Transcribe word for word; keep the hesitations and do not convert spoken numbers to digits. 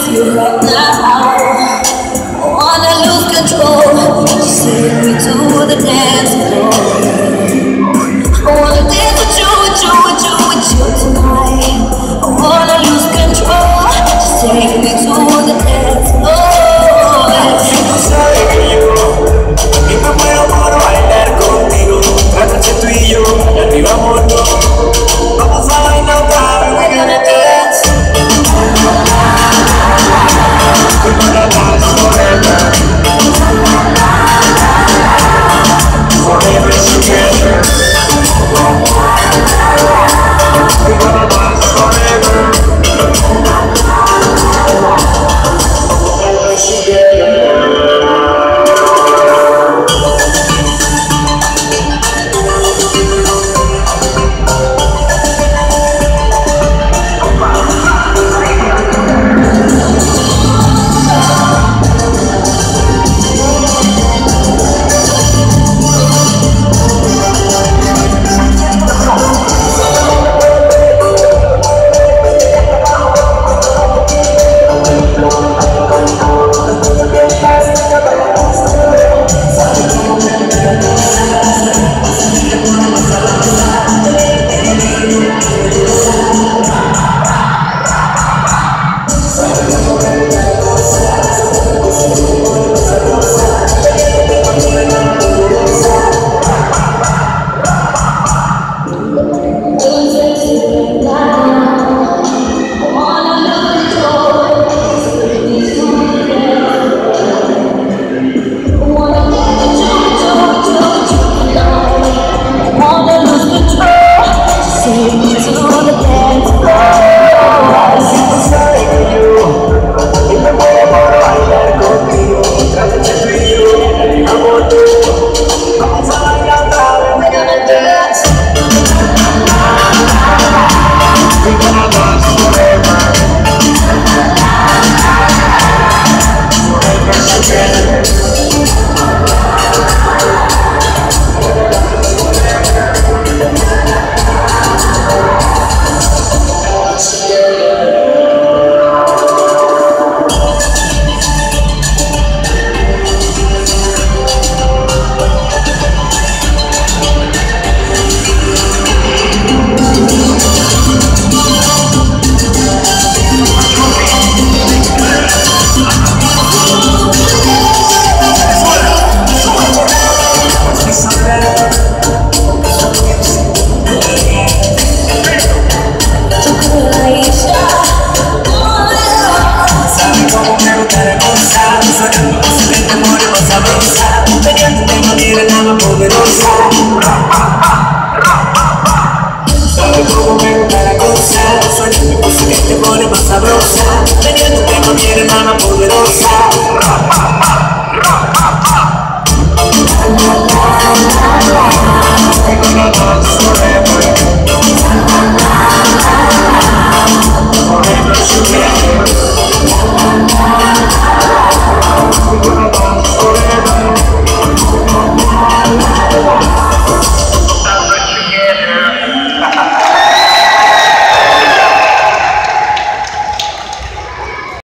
feel right now. I wanna lose control. Just take me to the dance floor. I wanna dance with you, with you, with you, with you tonight. I wanna lose control. Just take me to the dance floor. Yo soy yo y me muero por bailar contigo. Esta noche tú y yo, arriba moto. Vamos a bailar otra vez. We're gonna dance. We're gonna dance forever. Forever together. We're gonna dance forever. Forever together. Poderosa.